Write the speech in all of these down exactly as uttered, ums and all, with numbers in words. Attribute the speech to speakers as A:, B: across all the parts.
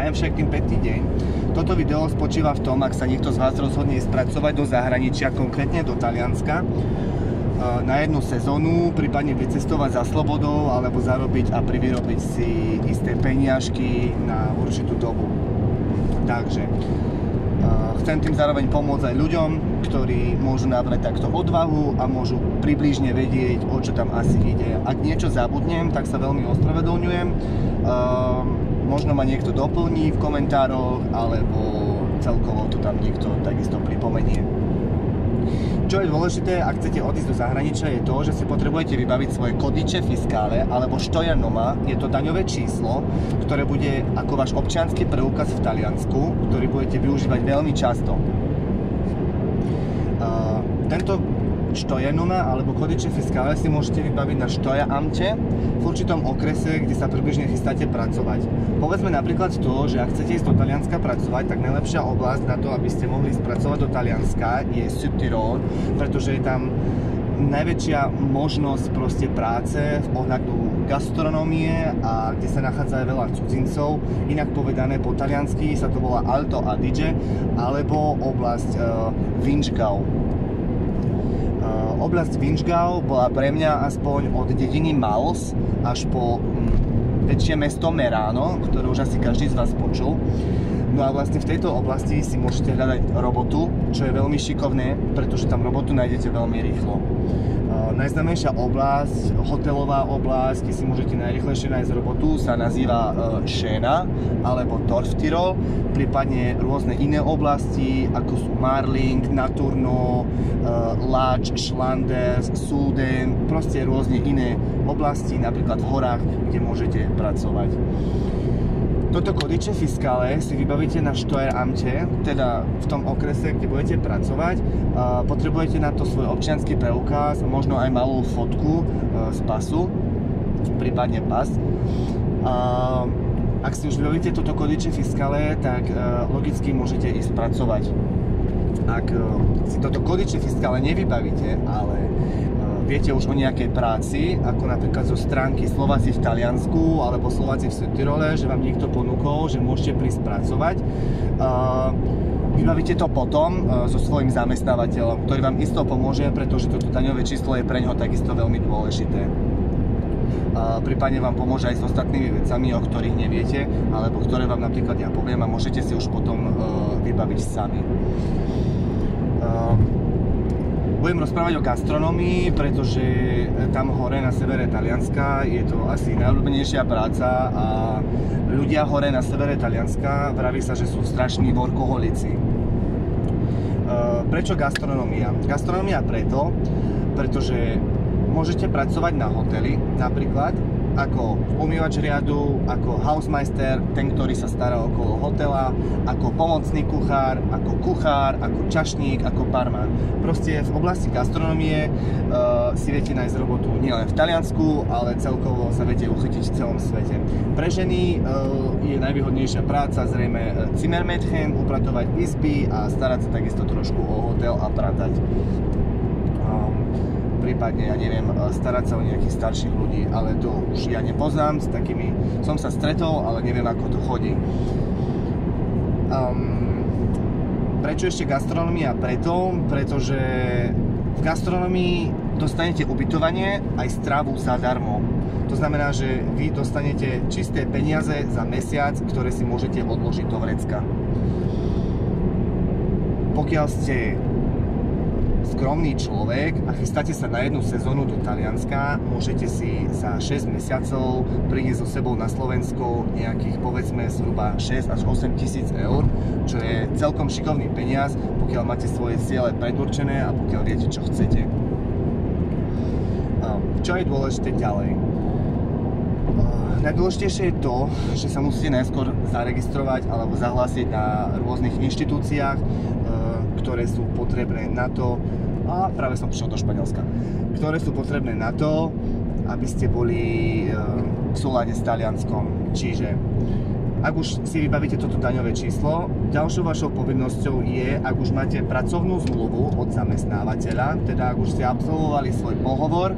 A: prajem všetkým pekný deň. Toto video spočíva v tom, ak sa niekto z vás rozhodne spracovať do zahraničia, konkrétne do Talianska, na jednu sezónu, prípadne vycestovať za slobodou, alebo zarobiť a privyrobiť si isté peniažky na určitú dobu. Takže chcem tým zároveň pomôcť aj ľuďom, ktorí môžu nabrať takto odvahu a môžu približne vedieť, o čo tam asi ide. Ak niečo zabudnem, tak sa veľmi ospravedlňujem. Uh, možno ma niekto doplní v komentároch, alebo celkovo to tam niekto takisto pripomenie. Čo je dôležité, ak chcete odísť do zahraničia, je to, že si potrebujete vybaviť svoje codice fiscale alebo Steuernummer. Je to daňové číslo, ktoré bude ako váš občiansky preukaz v Taliansku, ktorý budete využívať veľmi často. Uh, tento Steuernummer alebo codice fiscale si môžete vybaviť na Steueramte v určitom okrese, kde sa približne chystáte pracovať. Povedzme napríklad to, že ak chcete ísť do Talianska pracovať, tak najlepšia oblasť na to, aby ste mohli ísť pracovať do Talianska, je Südtirol, pretože je tam najväčšia možnosť proste práce v ohľadu gastronómie a kde sa nachádza aj veľa cudzincov. Inak povedané po taliansky sa to volá Alto Adige alebo oblasť uh, Vinčgau. Oblasť Vinčgau bola pre mňa aspoň od dediny Maus až po hm, väčšie mesto Merano, ktoré už asi každý z vás počul. No a vlastne v tejto oblasti si môžete hľadať robotu, čo je veľmi šikovné, pretože tam robotu nájdete veľmi rýchlo. Uh, najznámejšia oblasť, hotelová oblasť, kde si môžete najrýchlejšie nájsť robotu, sa nazýva uh, Scena alebo Dorftirol, prípadne rôzne iné oblasti, ako sú Marling, Naturno, uh, Lač, Schlanders, Suden, proste rôzne iné oblasti, napríklad v horách, kde môžete pracovať. Toto codice fiscale si vybavíte na Steueramte, teda v tom okrese, kde budete pracovať. Potrebujete na to svoj občiansky preukaz, možno aj malú fotku z pasu, prípadne pas. Ak si už vybavíte toto codice fiscale, tak logicky môžete ísť pracovať. Ak si toto codice fiscale nevybavíte, ale viete už o nejakej práci, ako napríklad zo stránky Slováci v Taliansku alebo Slováci v Südtirole, že vám niekto ponúkol, že môžete prísť pracovať. Vybavíte to potom so svojím zamestnávateľom, ktorý vám isto pomôže, pretože toto daňové číslo je pre neho takisto veľmi dôležité. Prípadne vám pomôže aj s ostatnými vecami, o ktorých neviete, alebo ktoré vám napríklad ja poviem a môžete si už potom vybaviť sami. Budem rozprávať o gastronómii, pretože tam hore na severe Talianska je to asi najobľúbenejšia práca a ľudia hore na severe Talianska vraví sa, že sú strašní workoholici. Prečo gastronómia? Gastronómia preto, pretože môžete pracovať na hoteli, napríklad ako umývač riadu, ako housemeister, ten, ktorý sa stará okolo hotela, ako pomocný kuchár, ako kuchár, ako čašník, ako barman. Proste v oblasti gastronómie uh, si viete nájsť robotu nielen v Taliansku, ale celkovo sa viete uchytiť v celom svete. Pre ženy uh, je najvýhodnejšia práca zrejme Zimmermädchen, upratovať izby a starať sa takisto trošku o hotel a pratať. Prípadne, ja neviem, starať sa o nejakých starších ľudí, ale to už ja nepoznám, s takými som sa stretol, ale neviem, ako to chodí. Um, prečo ešte gastronómia? Preto, pretože v gastronómii dostanete ubytovanie aj stravu zadarmo. To znamená, že vy dostanete čisté peniaze za mesiac, ktoré si môžete odložiť do vrecka. Pokiaľ ste skromný človek a chystáte sa na jednu sezónu do Talianska, môžete si za šesť mesiacov priniesť so sebou na Slovensko nejakých, povedzme, zhruba šesť až osem tisíc eur, čo je celkom šikovný peniaz, pokiaľ máte svoje ciele predurčené a pokiaľ viete, čo chcete. Čo je dôležité ďalej? Najdôležitejšie je to, že sa musíte najskôr zaregistrovať alebo zahlásiť na rôznych inštitúciách, ktoré sú potrebné na to, a práve som prišiel do Španielska, ktoré sú potrebné na to, aby ste boli v súlade s Talianskom. Čiže ak už si vybavíte toto daňové číslo, ďalšou vašou povinnosťou je, ak už máte pracovnú zmluvu od zamestnávateľa, teda ak už ste absolvovali svoj pohovor,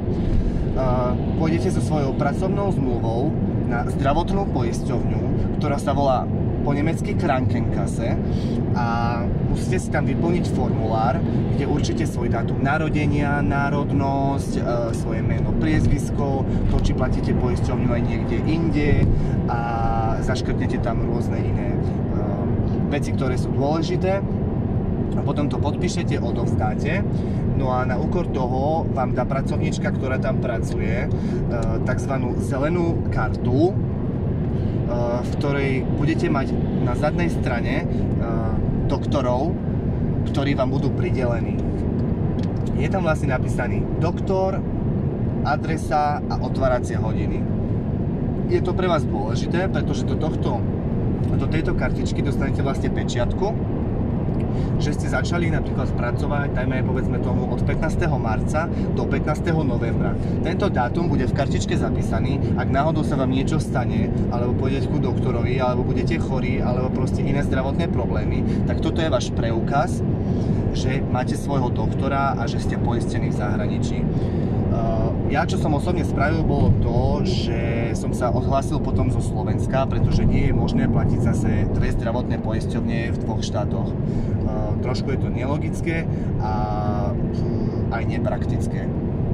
A: pôjdete so svojou pracovnou zmluvou na zdravotnú poisťovňu, ktorá sa volá po nemecky Krankenkasse a musíte si tam vyplniť formulár, kde určite svoj dátum narodenia, národnosť, e, svoje meno, priezvisko, to, či platíte poisťovňu aj niekde inde a zaškrtnete tam rôzne iné e, veci, ktoré sú dôležité. A potom to podpíšete, odovzdáte. No a na úkor toho vám dá pracovníčka, ktorá tam pracuje, takzvanú zelenú kartu, v ktorej budete mať na zadnej strane doktorov, ktorí vám budú pridelení. Je tam vlastne napísaný doktor, adresa a otváracie hodiny. Je to pre vás dôležité, pretože do, tohto, do tejto kartičky dostanete vlastne pečiatku, že ste začali napríklad pracovať, dajme povedzme tomu od pätnásteho marca do pätnásteho novembra. Tento dátum bude v kartičke zapísaný, ak náhodou sa vám niečo stane, alebo pôjdete ku doktorovi, alebo budete chorí, alebo proste iné zdravotné problémy, tak toto je váš preukaz, že máte svojho doktora a že ste poistení v zahraničí. Ja, čo som osobne spravil, bolo to, že som sa odhlásil potom zo Slovenska, pretože nie je možné platiť zase dve zdravotné poisťovne v dvoch štátoch. Trošku je to nelogické a aj nepraktické.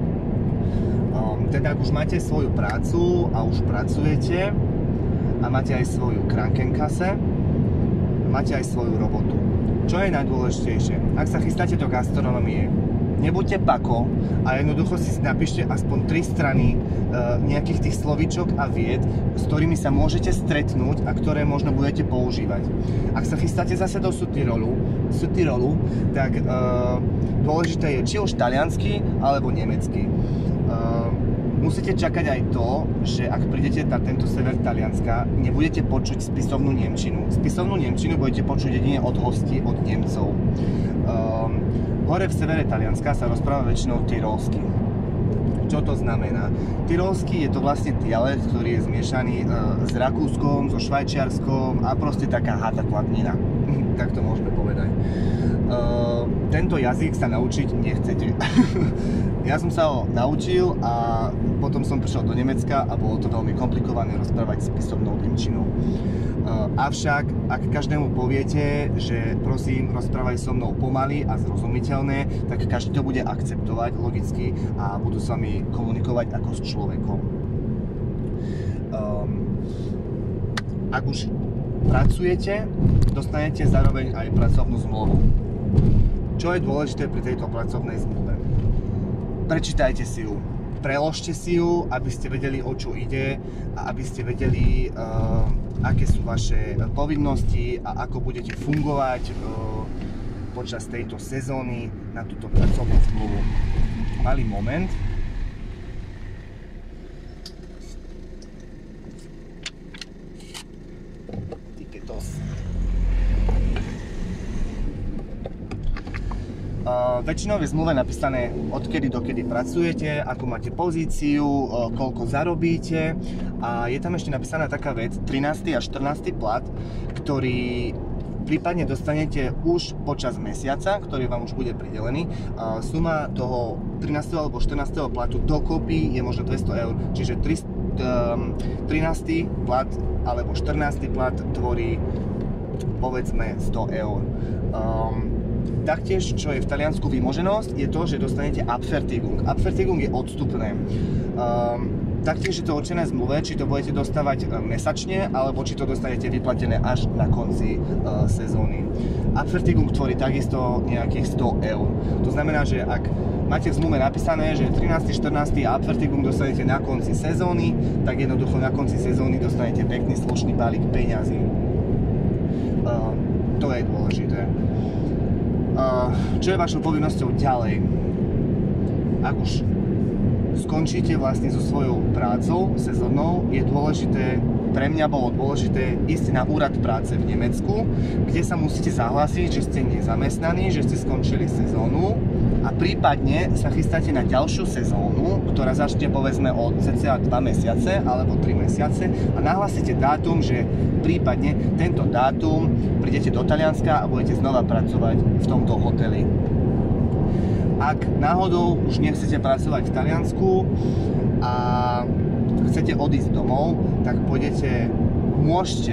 A: Teda ak už máte svoju prácu a už pracujete a máte aj svoju Krankenkasse, máte aj svoju robotu. Čo je najdôležitejšie? Ak sa chystáte do gastronomie, nebuďte pako a jednoducho si napíšte aspoň tri strany e, nejakých tých slovíčok a vied, s ktorými sa môžete stretnúť a ktoré možno budete používať. Ak sa chystáte zase do Südtirolu, Südtirolu tak e, dôležité je či už taliansky alebo nemecky. E, musíte čakať aj to, že ak prídete na tento sever Talianska, nebudete počuť spisovnú nemčinu. Spisovnú nemčinu budete počuť jedine od hostí, od Nemcov. E, Hore v severe Talianska sa rozpráva väčšinou tyrolsky. Čo to znamená? Tyrolsky je to vlastne dialekt, ktorý je zmiešaný e, s Rakúskom, so Švajčiarskom a proste taká hátakladnina. Tak to môžeme povedať. E, tento jazyk sa naučiť nechcete. Ja som sa ho naučil a potom som prišiel do Nemecka a bolo to veľmi komplikované rozprávať s písomnou nemčinou. Avšak, ak každému poviete, že prosím, rozprávaj so mnou pomaly a zrozumiteľné, tak každý to bude akceptovať logicky a budú s vami komunikovať ako s človekom. Um, ak už pracujete, dostanete zároveň aj pracovnú zmluvu. Čo je dôležité pri tejto pracovnej zmluve? Prečítajte si ju. Preložte si ju, aby ste vedeli, o čo ide a aby ste vedeli, uh, aké sú vaše povinnosti a ako budete fungovať uh, počas tejto sezóny na túto pracovnú zmluvu. Malý moment. Tiketos. Uh, väčšinou je v zmluve napísané, odkedy dokedy pracujete, akú máte pozíciu, uh, koľko zarobíte a je tam ešte napísaná taká vec, trinásty a štrnásty plat, ktorý prípadne dostanete už počas mesiaca, ktorý vám už bude pridelený. Uh, suma toho trinásteho alebo štrnásteho platu dokopy je možno dvesto eur, čiže trinásty plat alebo štrnásty plat tvorí povedzme sto eur. Um, Taktiež, čo je v Taliansku výmoženosť, je to, že dostanete Abfertigung. Abfertigung je odstupné. Um, taktiež je to určené v zmluve, či to budete dostávať mesačne, alebo či to dostanete vyplatené až na konci uh, sezóny. Abfertigung tvorí takisto nejakých sto eur. To znamená, že ak máte v zmluve napísané, že trinásty štrnásty a Abfertigung dostanete na konci sezóny, tak jednoducho na konci sezóny dostanete pekný slušný balík peňazí. Uh, to je dôležité. Čo je vašou povinnosťou ďalej? Ak už skončíte vlastne so svojou prácou sezónnou, je dôležité, pre mňa bolo dôležité ísť na úrad práce v Nemecku, kde sa musíte zahlásiť, že ste nezamestnaní, že ste skončili sezónu a prípadne sa chystáte na ďalšiu sezónu, ktorá začne povedzme od cca dva mesiace alebo tri mesiace a nahlásite dátum, že prípadne tento dátum prídete do Talianska a budete znova pracovať v tomto hoteli. Ak náhodou už nechcete pracovať v Taliansku a chcete odísť domov, tak pôjdete, môžete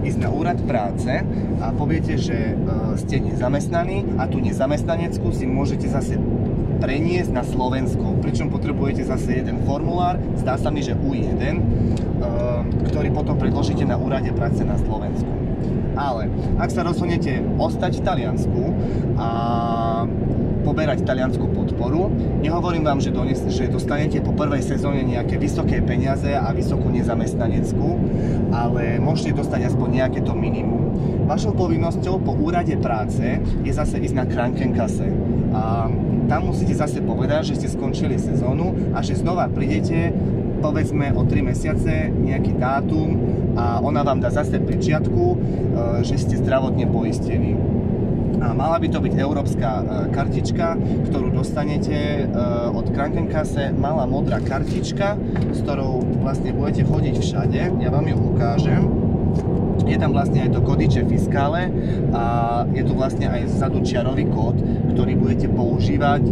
A: ísť na úrad práce a poviete, že ste nezamestnaní a tú nezamestnaneckú si môžete zase preniesť na Slovensko, pričom potrebujete zase jeden formulár, zdá sa mi, že U jeden, ktorý potom predložíte na úrade práce na Slovensku. Ale ak sa rozhodnete ostať v Taliansku a poberať taliansku podporu, nehovorím vám, že, dones, že dostanete po prvej sezóne nejaké vysoké peniaze a vysokú nezamestnaneckú, ale môžete dostať aspoň nejaké to minimum. Vašou povinnosťou po úrade práce je zase ísť na Krankenkasse. A tam musíte zase povedať, že ste skončili sezónu a že znova prídete povedzme o tri mesiace nejaký dátum a ona vám dá zase pečiatku, že ste zdravotne poistení. A mala by to byť európska kartička, ktorú dostanete od Krankenkasse, malá modrá kartička, s ktorou vlastne budete chodiť všade. Ja vám ju ukážem. Je tam vlastne aj to kodiče fiskále a je tu vlastne aj vzadu čiarový kód, ktorý budete používať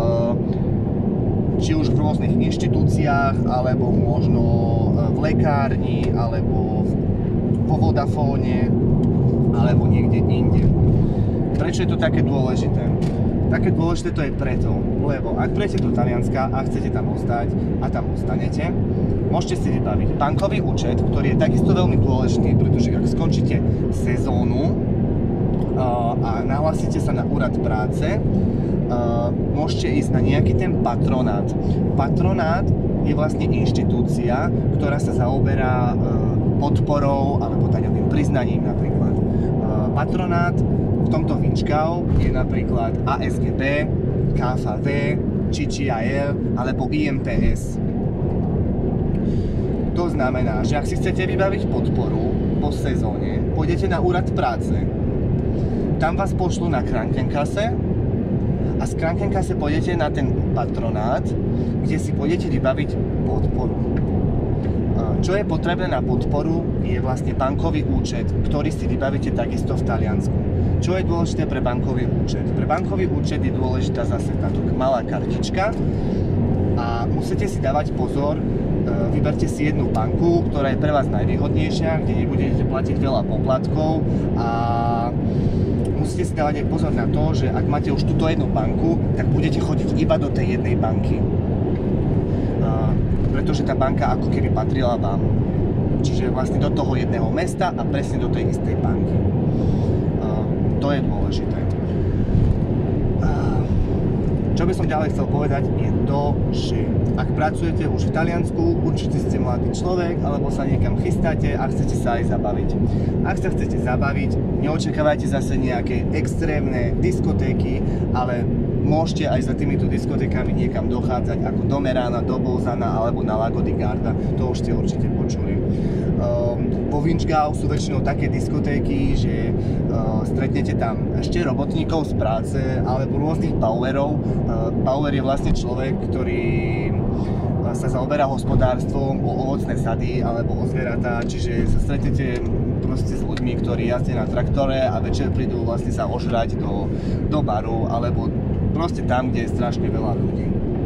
A: či už v rôznych inštitúciách, alebo možno v lekárni, alebo vo Vodafóne, alebo niekde inde. Prečo je to také dôležité? Také dôležité to je preto, lebo ak prídete do Talianska a chcete tam ostať a tam ostanete, môžete si vybaviť bankový účet, ktorý je takisto veľmi dôležitý, pretože ak skončíte sezónu a nahlásite sa na úrad práce, môžete ísť na nejaký ten patronát. Patronát je vlastne inštitúcia, ktorá sa zaoberá podporou alebo daňovým priznaním napríklad. Patronát v tomto Vinčgau je napríklad á es gé bé, ká ef vé, cé cé í el alebo í em pé es. To znamená, že ak si chcete vybaviť podporu po sezóne, pôjdete na úrad práce, tam vás pošlú na Krankenkasse a z Krankenkasse pôjdete na ten patronát, kde si pôjdete vybaviť podporu. Čo je potrebné na podporu, je vlastne bankový účet, ktorý si vybavíte takisto v Taliansku. Čo je dôležité pre bankový účet? Pre bankový účet je dôležitá zase táto malá kartička a musíte si dávať pozor, vyberte si jednu banku, ktorá je pre vás najvýhodnejšia, kde nebudete platiť veľa poplatkov a musíte si dávať aj pozor na to, že ak máte už túto jednu banku, tak budete chodiť iba do tej jednej banky. Pretože tá banka ako keby patrila vám. Čiže vlastne do toho jedného mesta a presne do tej istej banky. To je dôležité. Čo by som ďalej chcel povedať je to, že ak pracujete už v Taliansku, určite ste mladý človek, alebo sa niekam chystáte a chcete sa aj zabaviť. Ak sa chcete zabaviť, neočakávajte zase nejaké extrémne diskotéky, ale môžete aj za týmito diskotékami niekam dochádzať ako do Merána, do Bolzana alebo na Lago di Garda, to už ste určite počuli. Um, vo Vinčgau sú väčšinou také diskotéky, že uh, stretnete tam ešte robotníkov z práce alebo rôznych bauerov. Uh, bauer je vlastne človek, ktorý uh, sa zaoberá hospodárstvom, o ovocné sady alebo o zvieratá, čiže sa stretnete proste s ľuďmi, ktorí jazdia na traktore a večer prídu vlastne sa ožrať do, do baru alebo proste tam, kde je strašne veľa ľudí.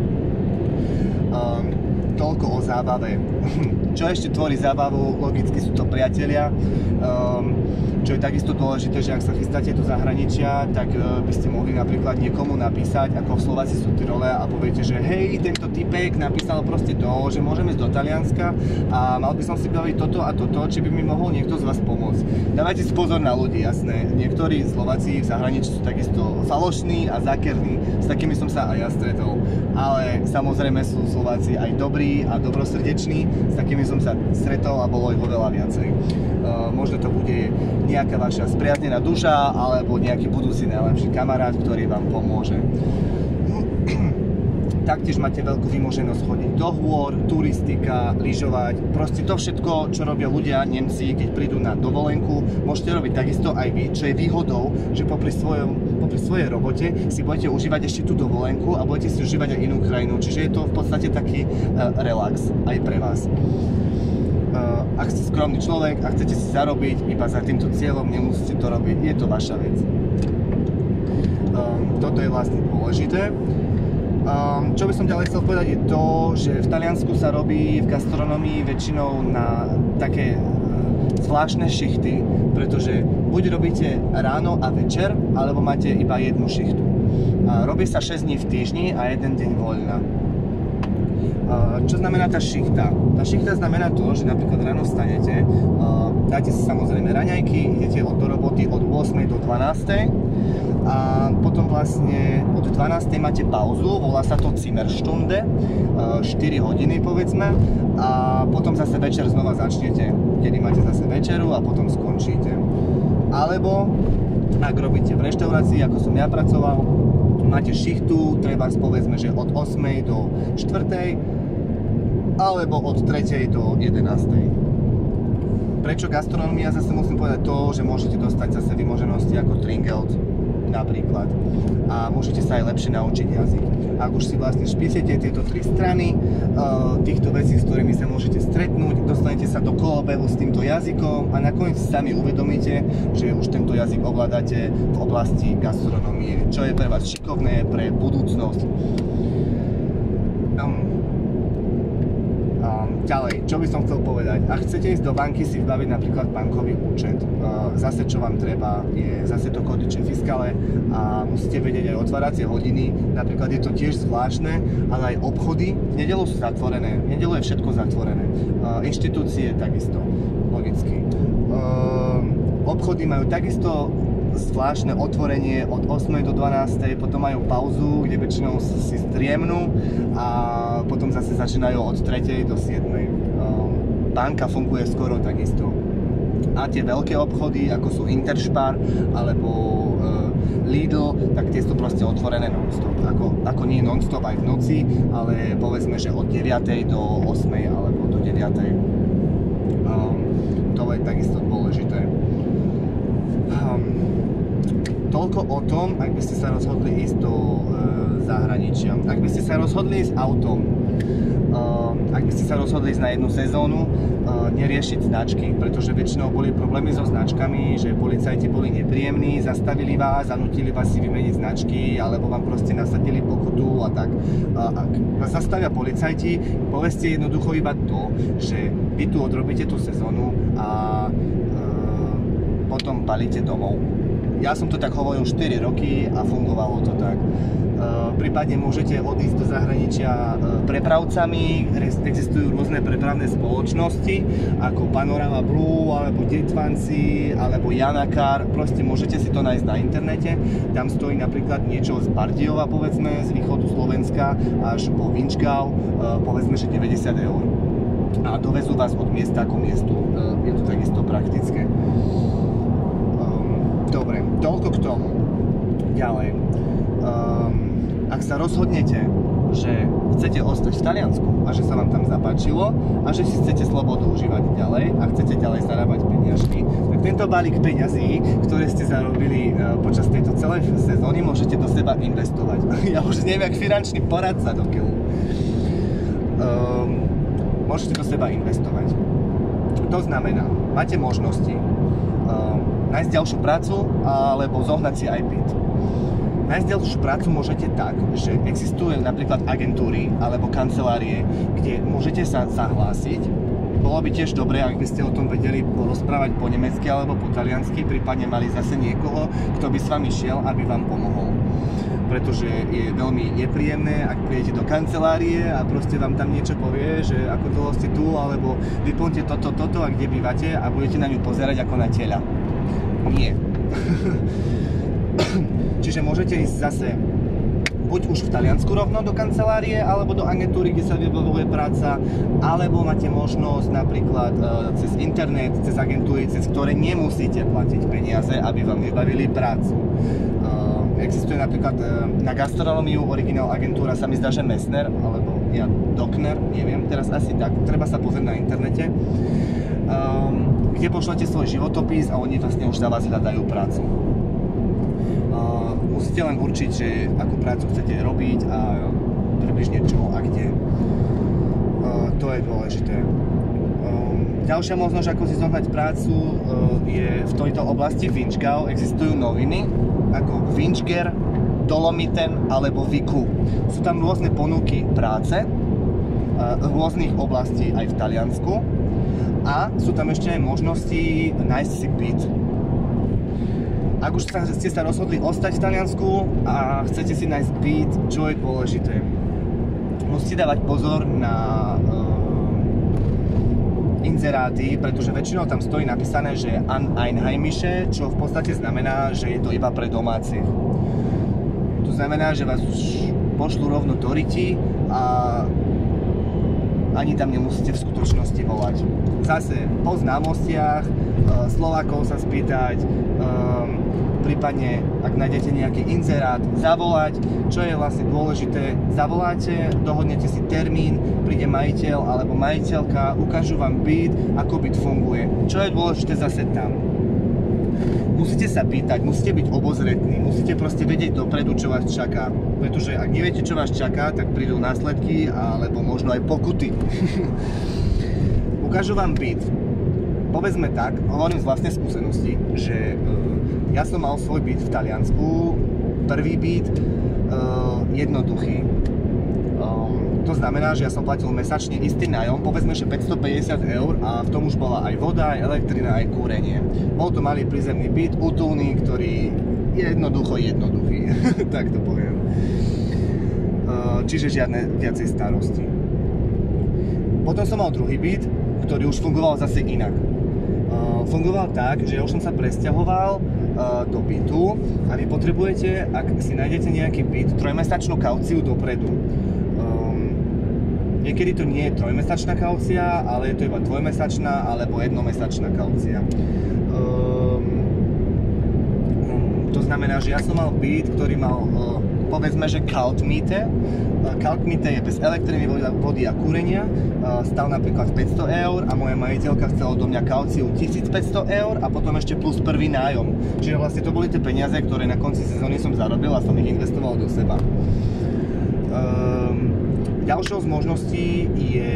A: Um, toľko o zábave. Čo ešte tvorí zábavu? Logicky sú to priatelia. Um, čo je takisto dôležité, že ak sa chystáte do zahraničia, tak uh, by ste mohli napríklad niekomu napísať, ako v Slováci sú Tyrole a poviete, že hej, tento typek napísal proste to, že môžeme ísť do Talianska a mal by som si baviť toto a toto, či by mi mohol niekto z vás pomôcť. Dávajte si pozor na ľudí, jasné. Niektorí Slováci v zahraničí sú takisto falošní a zákerní, s takými som sa aj ja stretol. Ale samozrejme sú Slováci aj dobrí a dobrosrdeční, s takými som sa stretol a bolo ich oveľa viacej. Uh, možno to bude nejaká vaša spriaznená duša alebo nejaký budúci najlepší kamarát, ktorý vám pomôže. Taktiež máte veľkú vymoženosť chodiť do hôr, turistika, lyžovať, proste to všetko, čo robia ľudia, Nemci, keď prídu na dovolenku, môžete robiť takisto aj vy, čo je výhodou, že popri, svojom, popri svojej robote si budete užívať ešte tú dovolenku a budete si užívať aj inú krajinu, čiže je to v podstate taký uh, relax aj pre vás. Uh, ak ste skromný človek a chcete si zarobiť iba za týmto cieľom, nemusíte to robiť, je to vaša vec. Um, toto je vlastne dôležité. Um, čo by som ďalej chcel povedať je to, že v Taliansku sa robí v gastronomii väčšinou na také uh, zvláštne šichty, pretože buď robíte ráno a večer, alebo máte iba jednu šichtu. Robí sa šesť dní v týždni a jeden deň voľna. Čo znamená tá šichta? Tá šichta znamená to, že napríklad ráno vstanete, dáte si samozrejme raňajky, idete do roboty od ôsmej do dvanástej a potom vlastne od dvanástej máte pauzu, volá sa to Zimmerstunde, štyri hodiny povedzme, a potom zase večer znova začnete, kedy máte zase večeru a potom skončíte. Alebo ak robíte v reštaurácii, ako som ja pracoval, máte šichtu, treba povedzme, že od ôsmej do štvrtej alebo od tretej do jedenástej. Prečo gastronomia? Zase musím povedať to, že môžete dostať zase vymoženosti ako Trinkgeld napríklad a môžete sa aj lepšie naučiť jazyk. Ak už si vlastne špiciete tieto tri strany uh, týchto vecí, s ktorými sa môžete stretnúť, dostanete sa do kolobehu s týmto jazykom a nakoniec sami uvedomíte, že už tento jazyk ovládate v oblasti gastronomie, čo je pre vás šikovné pre budúcnosť. Um, Ďalej, čo by som chcel povedať? Ak chcete ísť do banky si vybaviť napríklad bankový účet, zase čo vám treba je zase to kodiče fiskale a musíte vedieť aj otváracie hodiny, napríklad je to tiež zvláštne, ale aj obchody v nedeľu sú zatvorené, v nedeľu je všetko zatvorené, inštitúcie takisto, logicky. Obchody majú takisto zvláštne otvorenie od ôsmej do dvanástej, potom majú pauzu, kde väčšinou si striemnú a potom zase začínajú od tretej do siedmej. Banka funguje skoro takisto. A tie veľké obchody, ako sú Interspar alebo Lidl, tak tie sú proste otvorené non-stop. Ako, ako nie non-stop aj v noci, ale povedzme, že od deviatej do ôsmej alebo do deviatej. To je takisto dôležité. Toľko o tom, ak by ste sa rozhodli ísť do e, zahraničia. Ak by ste sa rozhodli ísť autom, e, ak by ste sa rozhodli ísť na jednu sezónu, e, neriešiť značky, pretože väčšinou boli problémy so značkami, že policajti boli nepríjemní, zastavili vás, zanútili vás si vymeniť značky, alebo vám proste nasadili pokutu a tak. E, ak vás zastavia policajti, povedzte jednoducho iba to, že vy tu odrobíte tú sezónu a e, potom balíte domov. Ja som to tak hovoril štyri roky a fungovalo to tak. Prípadne môžete odísť do zahraničia prepravcami, existujú rôzne prepravné spoločnosti ako Panorama Blue, alebo Detvanci, alebo Janakar, proste môžete si to nájsť na internete. Tam stojí napríklad niečo z Bardejova, povedzme, z východu Slovenska až po Vinčgau, povedzme, že deväťdesiat eur. A dovezú vás od miesta ako miestu. Je to takisto praktické. Dobre, toľko k tomu. Ďalej. Um, ak sa rozhodnete, že chcete ostať v Taliansku a že sa vám tam zapáčilo a že si chcete slobodu užívať ďalej a chcete ďalej zarábať peniažky, tak tento balík peňazí, ktoré ste zarobili uh, počas tejto celej sezóny, môžete do seba investovať. Ja už neviem, jak finančný poradca do keľu. Um, môžete do seba investovať. To znamená, máte možnosti um, nájsť ďalšiu prácu alebo zohnať si aj byt. Nájsť ďalšiu prácu môžete tak, že existujú napríklad agentúry alebo kancelárie, kde môžete sa zahlásiť. Bolo by tiež dobré, ak by ste o tom vedeli porozprávať po nemecky alebo po taliansky, prípadne mali zase niekoho, kto by s vami šiel, aby vám pomohol. Pretože je veľmi nepríjemné, ak prídete do kancelárie a proste vám tam niečo povie, že ako dlho ste tu, alebo vyplňte toto, toto a kde bývate a budete na ňu pozerať ako na teľa. Nie. Čiže môžete ísť zase buď už v Taliansku rovno do kancelárie, alebo do agentúry, kde sa vybavuje práca, alebo máte možnosť napríklad uh, cez internet, cez agentúry, cez ktoré nemusíte platiť peniaze, aby vám vybavili prácu. Uh, existuje napríklad uh, na gastronómiu originál agentúra, sa mi zdá, že Messner, alebo ja Dokner, neviem, teraz asi tak, treba sa pozrieť na internete. Um, kde pošlete svoj životopis a oni vlastne už za vás hľadajú prácu. Uh, musíte len určiť, že akú prácu chcete robiť a približne čo a kde. Uh, to je dôležité. Um, ďalšia možnosť, ako si zohnať prácu, uh, je v tejto oblasti Vinčgau. Existujú noviny ako Vinčger, Dolomiten alebo Viku. Sú tam rôzne ponuky práce uh, rôznych oblastí aj v Taliansku. A sú tam ešte aj možnosti nájsť si byt. Ak už ste sa rozhodli ostať v Taliansku a chcete si nájsť byt, čo je dôležité? Musíte dávať pozor na uh, inzeráty, pretože väčšinou tam stojí napísané, že Einheimische, čo v podstate znamená, že je to iba pre domácich. To znamená, že vás už pošlú rovno do riti a ani tam nemusíte v skutočnosti volať. Zase po známostiach, uh, Slovákov sa spýtať, um, prípadne, ak nájdete nejaký inzerát, zavolať. Čo je vlastne dôležité, zavoláte, dohodnete si termín, príde majiteľ alebo majiteľka, ukážu vám byt, ako byt funguje. Čo je dôležité zase tam? Musíte sa pýtať, musíte byť obozretní, musíte proste vedieť dopredu, čo vás čaká. Pretože ak neviete, čo vás čaká, tak prídu následky alebo možno aj pokuty. Ukážu vám byt. Povedzme tak, hovorím z vlastnej skúsenosti, že ja som mal svoj byt v Taliansku, prvý byt, uh, jednoduchý. Um, to znamená, že ja som platil mesačne istý nájom, povedzme, že päťstopäťdesiat eur a v tom už bola aj voda, aj elektrina, aj kúrenie. Bol to malý prízemný byt, útulný, ktorý je jednoducho jednoduchý, tak to poviem. Uh, čiže žiadne viacej starosti. Potom som mal druhý byt, ktorý už fungoval zase inak. Uh, fungoval tak, že ja už som sa presťahoval uh, do bytu a vy potrebujete, ak si nájdete nejaký byt, trojmesačnú kauciu dopredu. Um, niekedy to nie je trojmesačná kaucia, ale je to iba dvojmesačná alebo jednomesačná kaucia. Um, um, to znamená, že ja som mal byt, ktorý mal, uh, povedzme, že Kaltmiete. Kaltmiete je bez elektriny, vody a kúrenia, stal napríklad päťsto eur a moja majiteľka chcela do mňa kauciu tisícpäťsto eur a potom ešte plus prvý nájom. Čiže vlastne to boli tie peniaze, ktoré na konci sezóny som zarobil a som ich investoval do seba. Um, ďalšou z možností je,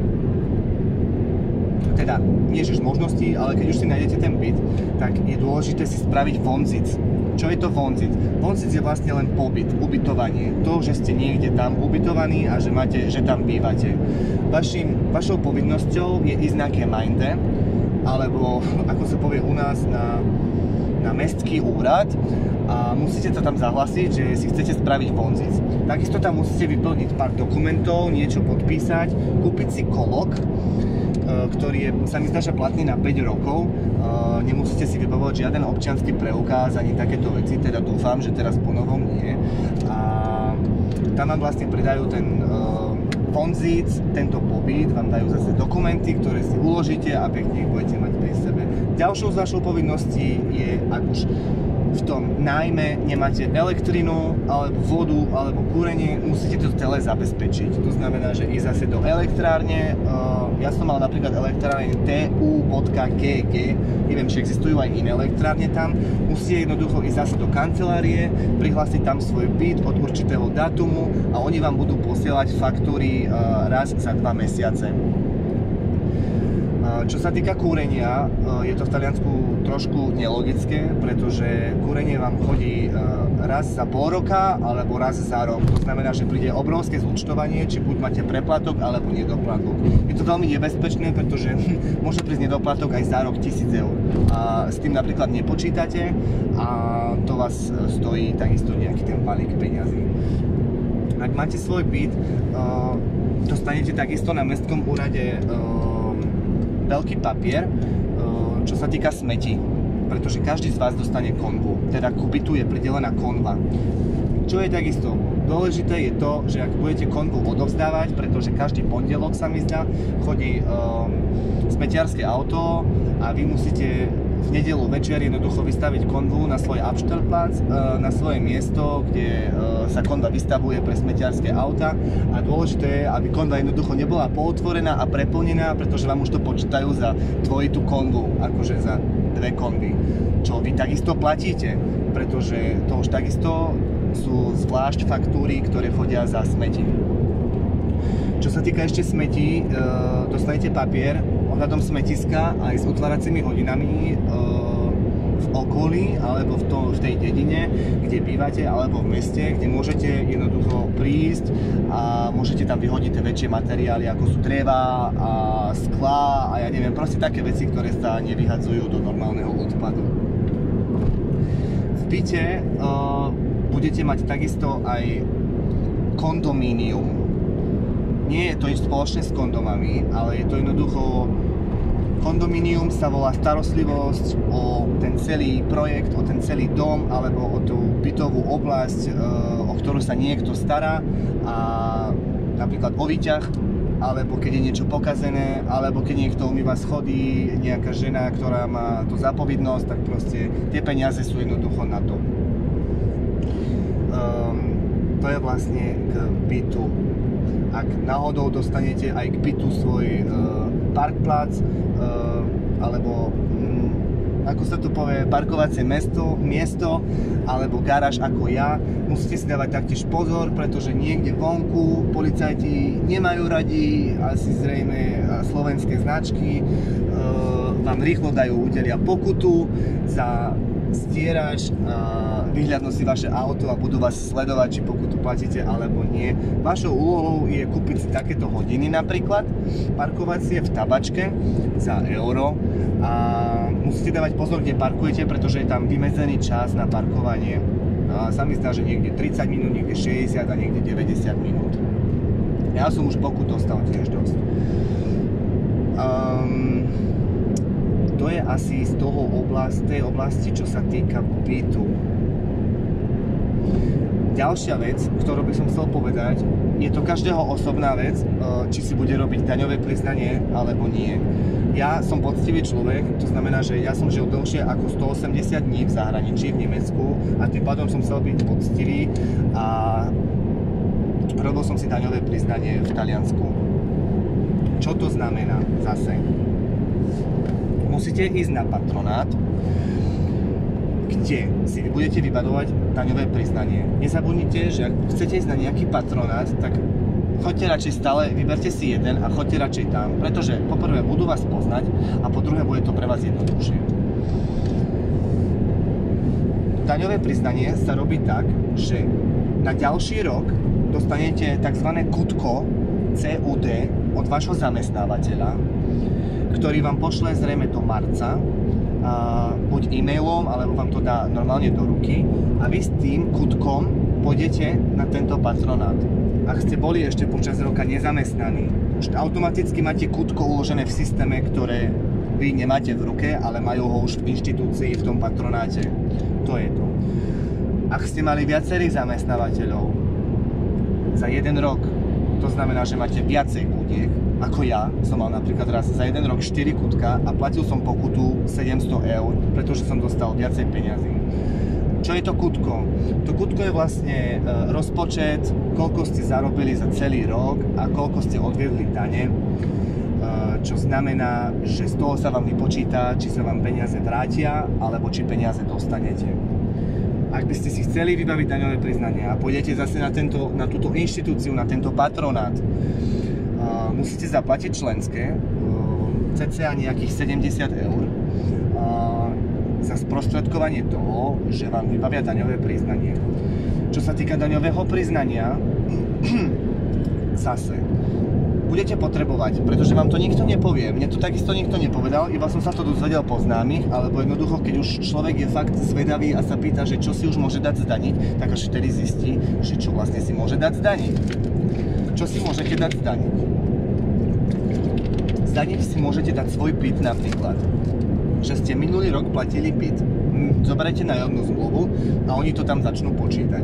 A: teda nie že z možností, ale keď už si nájdete ten byt, tak je dôležité si spraviť vonzic. Čo je to vonzic? Vonzic je vlastne len pobyt, ubytovanie. To, že ste niekde tam ubytovaní a že, máte, že tam bývate. Vašim, vašou povinnosťou je ísť na Gemeinde, alebo ako sa povie u nás, na, na mestský úrad a musíte to tam zahlasiť, že si chcete spraviť vonzic. Takisto tam musíte vyplniť pár dokumentov, niečo podpísať, kúpiť si kolok, ktorý je, sa mi zdá, že platný na päť rokov. Uh, nemusíte si vybavovať žiaden občiansky preukaz ani takéto veci, teda dúfam, že teraz po novom nie. A tam vám vlastne pridajú ten uh, vonzic, tento pobyt, vám dajú zase dokumenty, ktoré si uložíte a pekne ich budete mať pri sebe. Ďalšou z vašou povinností je, ak už v tom nájme nemáte elektrinu, alebo vodu, alebo kúrenie, musíte to celé zabezpečiť. To znamená, že ísť zase do elektrárne. Ja som mal napríklad elektrárne té ú bodka gé gé, neviem, či existujú aj iné elektrárne tam. Musíte jednoducho ísť zase do kancelárie, prihlásiť tam svoj byt od určitého dátumu a oni vám budú posielať faktúry raz za dva mesiace. Čo sa týka kúrenia, je to v Taliansku trošku nelogické, pretože kúrenie vám chodí raz za pol roka alebo raz za rok. To znamená, že príde obrovské zúčtovanie, či buď máte preplatok alebo nedoplatok. Je to veľmi nebezpečné, pretože môže prísť nedoplatok aj za rok tisíc eur. A s tým napríklad nepočítate a to vás stojí takisto nejaký ten balík peňazí. Ak máte svoj byt, dostanete takisto na mestskom úrade veľký papier, čo sa týka smetí, pretože každý z vás dostane konvu, teda ku bytu je pridelená konva. Čo je takisto dôležité je to, že ak budete konvu odovzdávať, pretože každý pondelok sa mi zdá, chodí um, smetiarské auto a vy musíte v nedeľu večer jednoducho vystaviť konvu na svoj Abstellplatz, na svoje miesto, kde sa konva vystavuje pre smetiarské auta a dôležité je, aby konva jednoducho nebola pootvorená a preplnená, pretože vám už to počítajú za dvojitú konvu, akože za dve konvy, čo vy takisto platíte, pretože to už takisto sú zvlášť faktúry, ktoré chodia za smeti. Čo sa týka ešte smetí, dostanete papier ohľadom smetiska aj s otváracími hodinami v v okolí, alebo v, tom, v tej dedine, kde bývate, alebo v meste, kde môžete jednoducho prísť a môžete tam vyhodiť tie väčšie materiály, ako sú dreva a sklá a ja neviem, proste také veci, ktoré sa nevyhadzujú do normálneho odpadu. V byte uh, budete mať takisto aj kondomínium. Nie je to nič spoločné s kondomami, ale je to jednoducho... Kondomínium sa volá starostlivosť o ten celý projekt, o ten celý dom alebo o tú bytovú oblasť, o ktorú sa niekto stará, a napríklad o výťah, alebo keď je niečo pokazené, alebo keď niekto umýva schody, nejaká žena, ktorá má tú zapovednosť, tak proste tie peniaze sú jednoducho na to. Um, to je vlastne k bytu. Ak náhodou dostanete aj k bytu svoj uh, parkplac, uh, alebo um, ako sa to povie, parkovacie miesto, miesto, alebo garáž ako ja, musíte si dávať taktiež pozor, pretože niekde vonku policajti nemajú radi, asi zrejme slovenské značky, uh, vám rýchlo dajú, udelia pokutu za stierač, vyhľadnú si vaše auto a budú vás sledovať, či pokutu platíte alebo nie. Vašou úlohou je kúpiť si takéto hodiny napríklad, parkovacie v tabačke za euro, a musíte dávať pozor, kde parkujete, pretože je tam vymedzený čas na parkovanie. A sa mi zdá, že niekde tridsať minút, niekde šesťdesiat a niekde deväťdesiat minút. Ja som už pokut dostal tiež dosť. Um, To je asi z toho oblasti, tej oblasti, čo sa týka bytu. Ďalšia vec, ktorú by som chcel povedať, je to každého osobná vec, či si bude robiť daňové priznanie alebo nie. Ja som poctivý človek, to znamená, že ja som žil dlhšie ako stoosemdesiat dní v zahraničí, v Nemecku, a tým pádom som chcel byť poctivý a robil som si daňové priznanie v Taliansku. Čo to znamená zase? Musíte ísť na patronát, kde si budete vybavovať daňové priznanie. Nezabudnite, že ak chcete ísť na nejaký patronát, tak choďte radšej stále, vyberte si jeden a choďte radšej tam, pretože poprvé budú vás poznať a po druhé bude to pre vás jednoduchšie. Daňové priznanie sa robí tak, že na ďalší rok dostanete tzv. kútko, cé ú dé, od vášho zamestnávateľa, ktorý vám pošle zrejme do marca, a buď e-mailom, alebo vám to dá normálne do ruky, a vy s tým kútkom pôjdete na tento patronát. Ak ste boli ešte počas roka nezamestnaní, už automaticky máte kútko uložené v systéme, ktoré vy nemáte v ruke, ale majú ho už v inštitúcii, v tom patronáte. To je to. Ak ste mali viacerých zamestnávateľov za jeden rok, to znamená, že máte viacej kútiek, ako ja, som mal napríklad raz za jeden rok štyri kútka a platil som pokutu sedemsto eur, pretože som dostal viacej peňazí. Čo je to kútko? To kútko je vlastne e, rozpočet, koľko ste zarobili za celý rok a koľko ste odviedli dane, e, čo znamená, že z toho sa vám vypočíta, či sa vám peniaze vrátia, alebo či peniaze dostanete. Ak by ste si chceli vybaviť daňové priznanie a pôjdete zase na, tento, na túto inštitúciu, na tento patronát, uh, musíte zaplatiť členské, uh, cca nejakých sedemdesiat eur, uh, za sprostredkovanie toho, že vám vybavia daňové priznanie. Čo sa týka daňového priznania, zase budete potrebovať, pretože vám to nikto nepovie, mne to takisto nikto nepovedal, iba som sa to dozvedel po známych, alebo jednoducho, keď už človek je fakt zvedavý a sa pýta, že čo si už môže dať zdaniť, tak až vtedy zistí, že čo vlastne si môže dať zdaniť. Čo si môžete dať zdaniť? Zdaniť si môžete dať svoj byt napríklad. Že ste minulý rok platili byt, zoberete nájomnú zmluvu a oni to tam začnú počítať.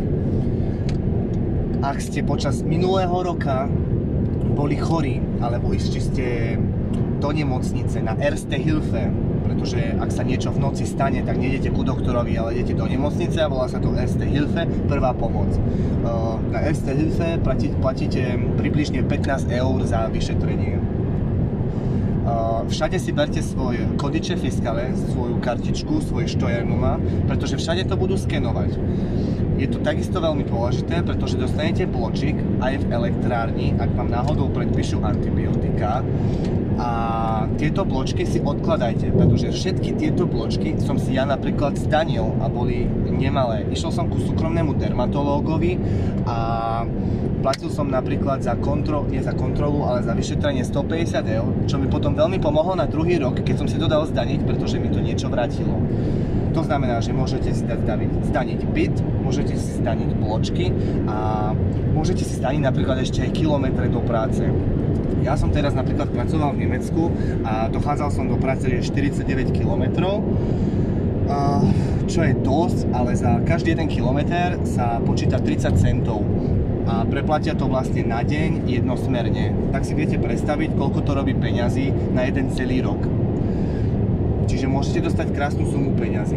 A: Ak ste počas minulého roka boli chorí, alebo išli ste do nemocnice na Erste Hilfe, pretože ak sa niečo v noci stane, tak nejdete ku doktorovi, ale idete do nemocnice a volá sa to Erste Hilfe, prvá pomoc. Na Erste Hilfe platíte približne pätnásť eur za vyšetrenie. Všade si berte svoj kodiče fiskale, svoju kartičku, svoj Steuernummer, pretože všade to budú skenovať. Je to takisto veľmi dôležité, pretože dostanete bločík aj v elektrárni, ak vám náhodou predpíšu antibiotika, A tieto bločky si odkladajte, pretože všetky tieto bločky som si ja napríklad zdanil a boli nemalé. Išiel som ku súkromnému dermatológovi a platil som napríklad za kontrolu, nie za kontrolu, ale za vyšetrenie stopäťdesiat eur, čo mi potom veľmi pomohlo na druhý rok, keď som si to dal zdaniť, pretože mi to niečo vrátilo. To znamená, že môžete si zdaniť, zdaniť byt, môžete si zdaniť bločky a môžete si zdaniť napríklad ešte aj kilometre do práce. Ja som teraz napríklad pracoval v Nemecku a dochádzal som do práce štyridsaťdeväť kilometrov, čo je dosť, ale za každý jeden kilometr sa počíta tridsať centov a preplatia to vlastne na deň jednosmerne. Tak si viete predstaviť, koľko to robí peňazí na jeden celý rok. Čiže môžete dostať krásnu sumu peňazí.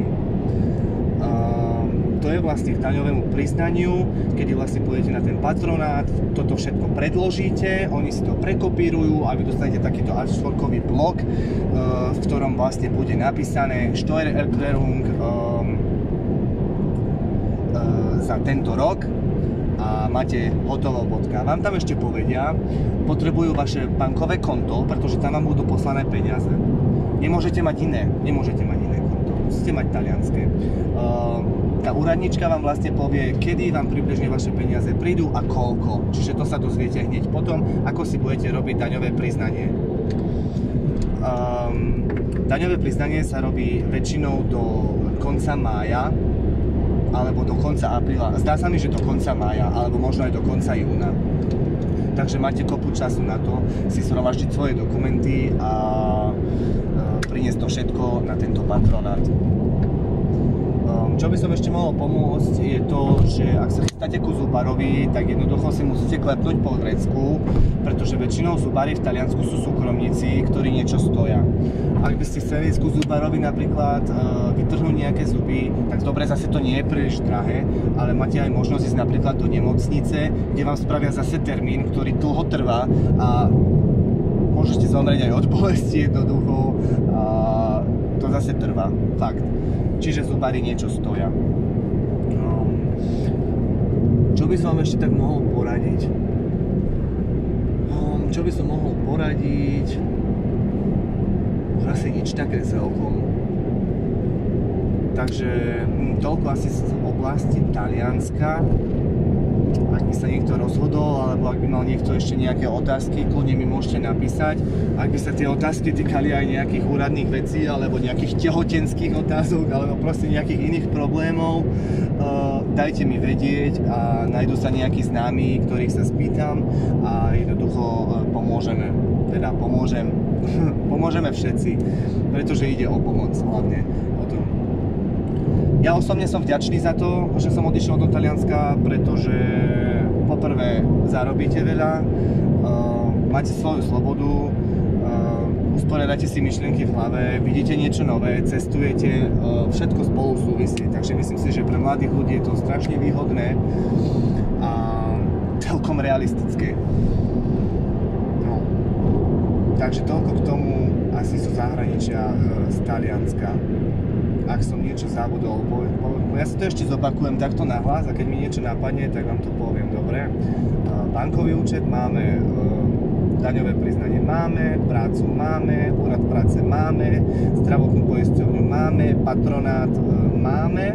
A: To je vlastne k daňovému priznaniu, kedy vlastne pôjdete na ten patronát, toto všetko predložíte, oni si to prekopírujú a vy dostanete takýto á štyri blok, v ktorom vlastne bude napísané Steuererklärung za tento rok a máte hotovo bodka. Vám tam ešte povedia, potrebujú vaše bankové konto, pretože tam vám budú poslané peniaze. Nemôžete mať iné, nemôžete mať iné konto, musíte mať talianské. Tá úradnička vám vlastne povie, kedy vám približne vaše peniaze prídu a koľko. Čiže to sa dozviete hneď potom, ako si budete robiť daňové priznanie. Um, daňové priznanie sa robí väčšinou do konca mája, alebo do konca apríla. Zdá sa mi, že do konca mája, alebo možno aj do konca júna. Takže máte kopu času na to si zhromaždiť svoje dokumenty a uh, priniesť to všetko na tento patronát. Čo by som ešte mohol pomôcť je to, že ak sa chystáte ku zubarovi, tak jednoducho si musíte klepnúť po vrecku, pretože väčšinou zubári v Taliansku sú súkromníci, ktorí niečo stoja. Ak by ste chceli ísť ku zubarovi napríklad vytrhnúť nejaké zuby, tak dobre, zase to nie je príliš drahé, ale máte aj možnosť ísť napríklad do nemocnice, kde vám spravia zase termín, ktorý dlho trvá a môžete zomrieť aj od bolesti jednoducho a to zase trvá, fakt. Čiže zubári niečo stoja. Čo by som vám ešte tak mohol poradiť? Čo by som mohol poradiť? Už asi nič také celkom. Takže toľko asi z oblasti Talianska. Ak by sa niekto rozhodol, alebo ak by mal niekto ešte nejaké otázky, kľudne mi môžete napísať. Ak by sa tie otázky týkali aj nejakých úradných vecí, alebo nejakých tehotenských otázok, alebo proste nejakých iných problémov, uh, dajte mi vedieť a nájdu sa nejakí známi, ktorých sa spýtam a jednoducho uh, pomôžeme. Teda pomôžem. Pomôžeme všetci, pretože ide o pomoc hlavne. O tom. Ja osobne som vďačný za to, že som odišiel do Talianska, pretože poprvé zarobíte veľa, uh, máte svoju slobodu, uh, usporiadate si myšlienky v hlave, vidíte niečo nové, cestujete, uh, všetko spolu súvisí. Takže myslím si, že pre mladých ľudí je to strašne výhodné a celkom realistické. No. Takže toľko k tomu asi zo zahraničia, uh, z Talianska. Ak som niečo zabudol, poviem, poviem, ja si to ešte zopakujem takto nahlas a keď mi niečo napadne, tak vám to poviem, dobre? Bankový účet máme, daňové priznanie máme, prácu máme, úrad práce máme, zdravotnú poisťovňu máme, patronát máme,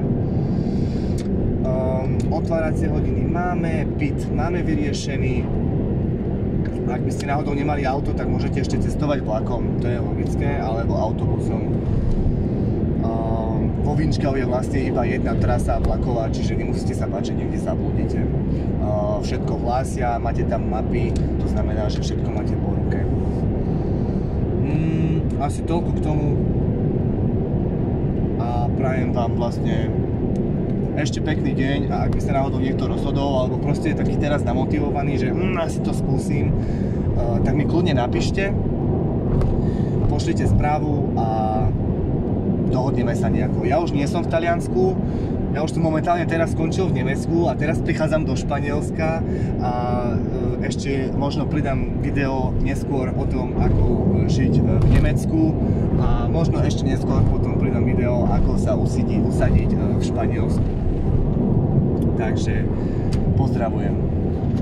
A: otváracie hodiny máme, byt máme vyriešený. Ak by ste náhodou nemali auto, tak môžete ešte cestovať vlakom, to je logické, alebo autobusom. Vo Vinčkau je vlastne iba jedna trasa vlaková, čiže nemusíte sa báť, že niekde zablúdite. Všetko hlásia, máte tam mapy, to znamená, že všetko máte po ruke. Mm, asi toľko k tomu a prajem vám vlastne ešte pekný deň a ak by sa náhodou niekto rozhodol alebo proste je taký teraz namotivovaný, že mm, asi to skúsim, tak mi kľudne napíšte, pošlite správu a dohodneme sa nejako. Ja už nie som v Taliansku, ja už som momentálne teraz skončil v Nemecku a teraz prichádzam do Španielska a ešte možno pridám video neskôr o tom, ako žiť v Nemecku a možno ešte neskôr potom pridám video, ako sa usadiť, usadiť v Španielsku. Takže pozdravujem.